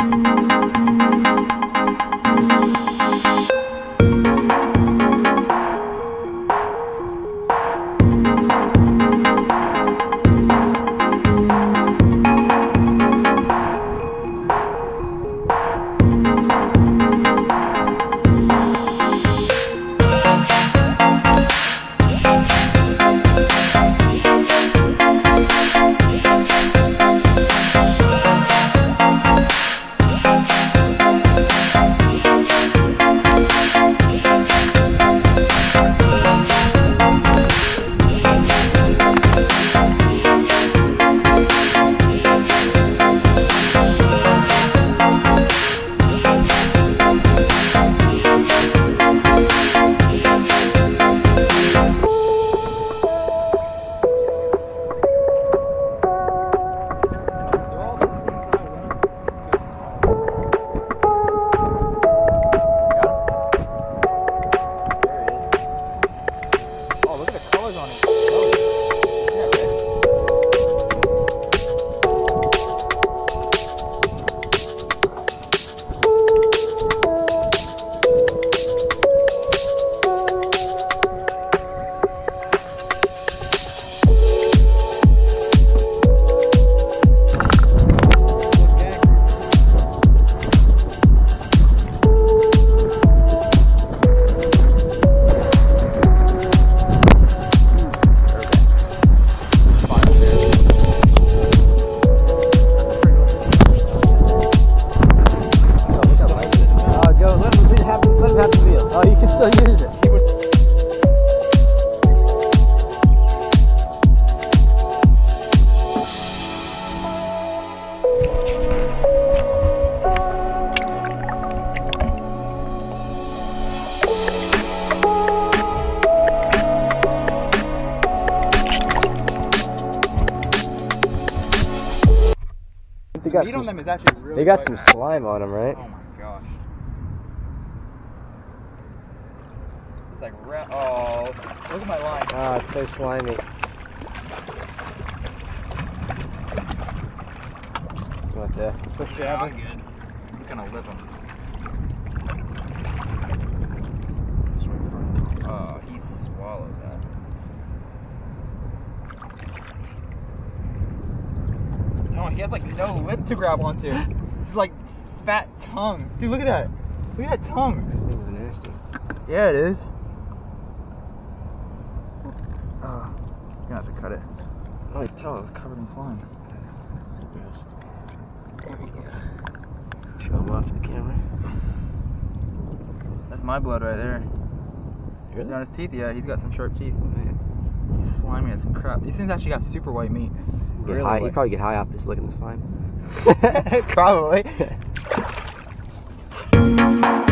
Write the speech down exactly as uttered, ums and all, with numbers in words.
got some, on them is actually really They got some now. slime on them, right? Oh my gosh. It's like, oh, look at my line. Oh, it's so slimy. What the? Push yeah, I'm good. I'm just gonna lip him. Oh, he swallowed that. No, he has like no lip to grab onto. He's like fat tongue. Dude, look at that. Look at that tongue. This thing's nasty. Yeah, it is. Oh, you're gonna have to cut it. Oh, you can tell it was covered in slime. That's so gross. There we go. Show him off to the camera. That's my blood right there. Really? See on his teeth? Yeah, he's got some sharp teeth. Oh, man. He's slimy as some crap. These things actually got super white meat. Get really high. You probably get high off just licking the slime. Probably.